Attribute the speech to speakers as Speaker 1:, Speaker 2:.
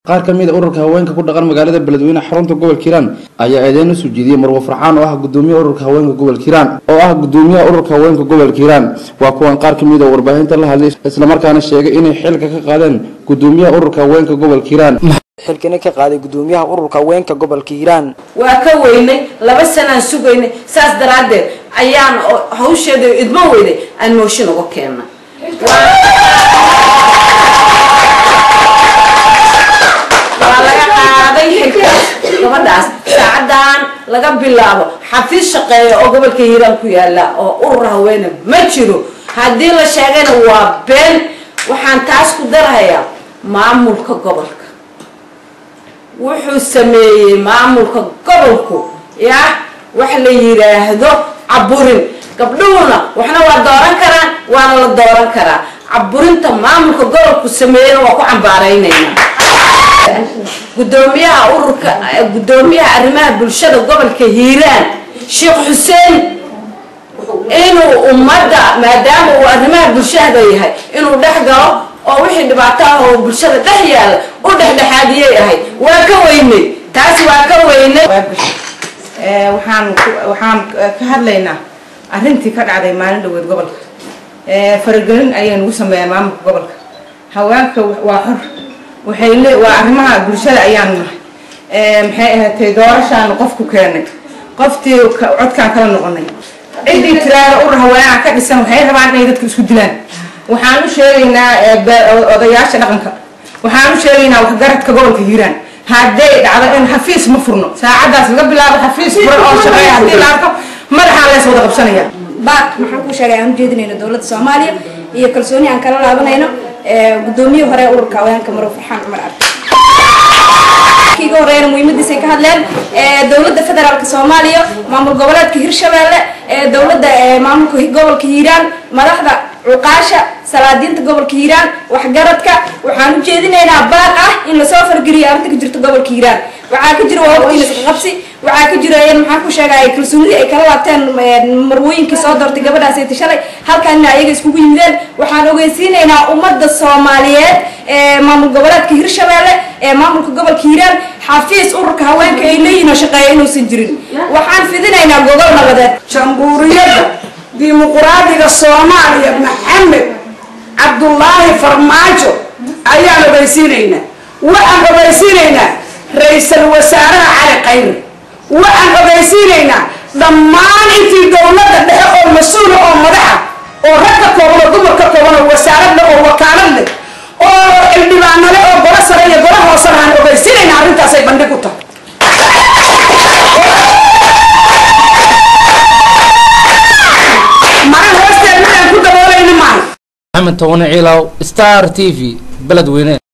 Speaker 1: qaar ka mid ah ururka haweenka ku dhaqan magaalada Beledweyne xarunta gobolka Hiiraan ayaa eedeyn u soo jeediyay Marwo Farxaan oo ah gudoomiyaha ururka haweenka gobolka Hiiraan waa kuwan qaar ka mid ah warbaahinta la hadlay isla markaana sheegay inay xilka ka qaadeen gudoomiyaha ururka haweenka gobolka Hiiraan
Speaker 2: xilkana ka qaaday gudoomiyaha ururka haweenka gobolka Hiiraan
Speaker 3: waa ka weynay 2 sano sugaynay saas daraadeed ayaan hawsheeda idma weyday aan mooshin uga keenay gabadhaas saacadan laga bilaabo xafiis shaqeeyo oo gobolka Hiiraan ku yaala oo urur haween ma jiro hadii la sheegayna waa been waxaan taas ku darayaa maamulka gobolka wuxuu sameeyay maamulka gobolku wax la yiraahdo caburin gabdhuuna waxna waa dooran karaan waana la dooran karaa caburinta maamulka gobolku sameeyay waa ku cambaaraynayna gudoomiyaha ururka gudoomiyaha arrimaha bulshada gobolka Hiiraan Sheekh Xuseen inuu ummadda maadaama uu arrimaha bulshada yahay inuu dhaxgalo oo wixii dhibaato ah oo bulshada dhex yaal u dhaxdhaxaadiyay waa ka weynay taasi waa ka weynay
Speaker 4: waxaan ka hadlaynaa arrintii ka dhacday maalin dhaweed gobolka faragelin ayaan ugu sameeyay maamulka gobolka haweenka waa xor waxay waa arrimaha bulshada ayaan nahay maxay ahaatay doorashaan qofku keenay qoftii codkaan kala noqonay cidii tiraada urur haweenka ka dhisan waxay rabaan inay dadku isku dilaan waxaan u sheegaynaa odayaasha dhaqanka waxaan u sheegaynaa wax garadka gobolka Hiiraan haday dhacdo in xafiis ma furno saacadaas laga bilaabo xafiis furo oo shaqeeya hadii la arko madaxa la soo wada qabsanaya
Speaker 5: baad maxaan ku sheegay aan jeedinayno dawladda Soomaaliya iyo kalsooni aan kala laabanayno gudoomiyaha hore ururka haweenka Marwo Farxaan Cumar kiiga horeeyna muhiimadiisa ka hadleen dawladda federaalka Soomaaliya maamul goboleedka Hirshabeelle dawladda maamulka gobolka Hiiraan madaxda uqaasha salaadiinta gobolka Hiiraan wax garadka waxaan u jeedinaynaa baad ah in la soo fargeliyo arrinta ka jirta gobolka Hiiraan waxa ka jira waqtiga qabsi waxa ka jira in maxaan ku sheegay kalsoonida ay kala laabteen marwooyinkii soo doortay gabadhaas ay tashay halkaan ayaga isku yimideen waxaan ogeysiinaynaa ummadda Soomaaliyeed maamul goboleedka Hirshabeelle maamulka gobolka Hiiraan xafiis ururka haweenka ay leeyihiin shaqeeyo inuu san jirin waxaan fidinaynaa gobol nabadeed
Speaker 3: jamhuuriyadda dimuqraadiga Soomaaliya Maxamed Cabdullaahi Farmaajo ayaan ogeysiinaynaa waxaan ogeysiinaynaa ra'iisul wasaaraha Cali Qayri waxaan ogeysiinaynaa dhammaan intii dawladda dhexe oo mas'uul oo madaxa oo ragga kooban dumarka kooban wasaaradda oo wakaaladda oo ildibaanale oo golaha sare iyo golaha hoose aan ogeysiinaynaa arrintaas ay bandhig u tahay
Speaker 1: محمد تونا عيلاو ستار تي في بلدوينه